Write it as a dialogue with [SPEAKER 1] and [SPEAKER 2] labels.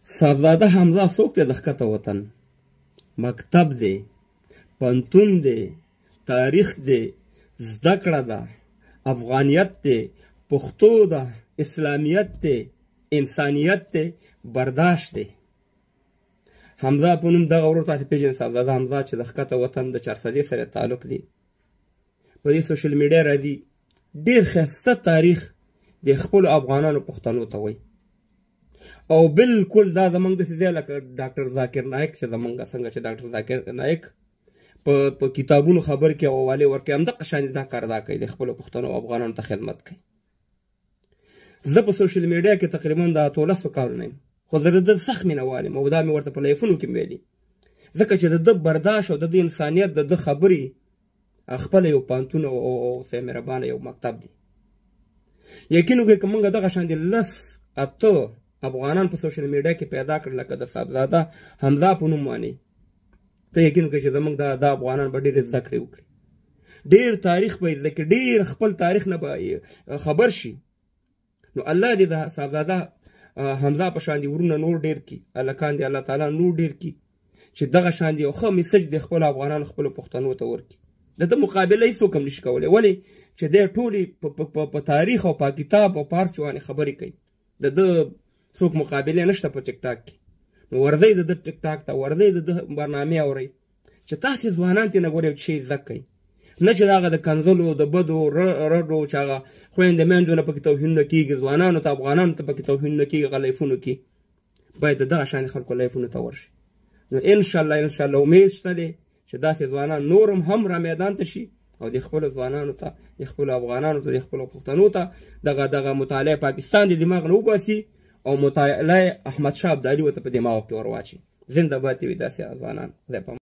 [SPEAKER 1] صاحبزاده حمزه څوک دی د ښکته وطن؟ مکتب دی، پوهنتون دی، تاریخ دی، زده کړه ده، افغانیت دی، پښتو ده، اسلامیت دی، انسانیت دی، برداشت دی. حمزه په نوم دغه ورور تاسې پېژنئ، صاحبزاده حمزه چې د ښکته وطن د چارسدې سره تعلق دی. په دې سوشل میډیا راځي، ډېر ښایسته تاریخ د خپلو افغانانو پښتنو ته وایي. او بالکل دا زموږ داسې ځای لکه ډاکټر ذاکر نایک چې زموږ څنګه چې ډاکټر ذاکر نایک په کتابونو خبر کې او حوالې ورکوي، همدغه شان دا کار دا کوي، د خپلو پښتنو او افغانانو ته خدمت کوي. زه په سوشل میډیا کې تقریبا د 18 کالو نه یم، خو زه د ده سخت مینهوال یم او دا مې ورته په لایفونو کې ویلي، ځکه چې د ده برداشت او د ده انسانیت، د ده خبرې خپله یو پوهنتون او خدای مهربانه یو مکتب دی. یقین وکړئ که موږ دغه شان د 10-8 افغانان په سوشل میډیا کې پیدا کړل لکه د صاحبزاده حمزه په نوم باندې، ته یقین وکړئ چې زموږ دا افغانان به ډېرې زده کړې وکړي، ډېر تاریخ به یې زده کړي، ډېر خپل تاریخ نه به خبر شي. نو الله دې د صاحبزاده حمزه په شان دي ورونه نور ډېر کړي، هلکان دې الله تعالی نور ډېر کړي چې دغه شان دي یو ښه میسج د خپلو افغانانو خپلو پښتنو ته ورکړي. د ده مقابله هېڅوک هم نشي کولی، ولې چې دی ټولې په تاریخ او په کتاب او په هر څه باندې خبرې کوي. د ده څوک مقابله نشته په ټیک ټاک کې. نو ورځئ د ده ټیک ټاک ته، ورځئ د ده برنامې اورئ چې تاسې ځوانان ترې نه ګورئ چې شی زده کړئ، نه چې د هغه د کنځلو د بدو رډو چې هغه خویندې میندو نه پکې توهینونه کېږي، ځوانانو ته افغانانو ته پکې توهینونه کېږي هغه لایفونو کې، باید د دغه شانې خلکو لایفونو ته ورشي. نو انشاءالله امید شته دی چې داسې ځوانان نور هم را میدان ته شي او د خپلو ځوانانو ته، د خپلو افغانانو ته، د خپلو پښتنو ته دغه مطالعه پاکستان د دماغ نه وباسي او مطالعه احمدشاه ابدالي ورته په دماغو کې ور واچي. زنده باد دې وي داسې ځوانان.